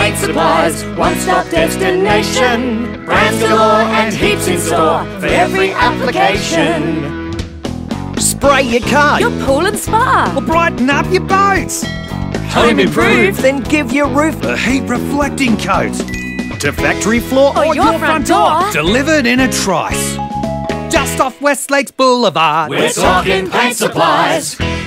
Paint Supplies, one-stop destination. Brands galore and heaps in store for every application. Spray your car, Your pool and spa. or brighten up your boats. Home improved. Then give your roof a heat reflecting coat. To factory floor Or your front door. Delivered in a trice. Just off Westlakes Boulevard. We're talking paint supplies.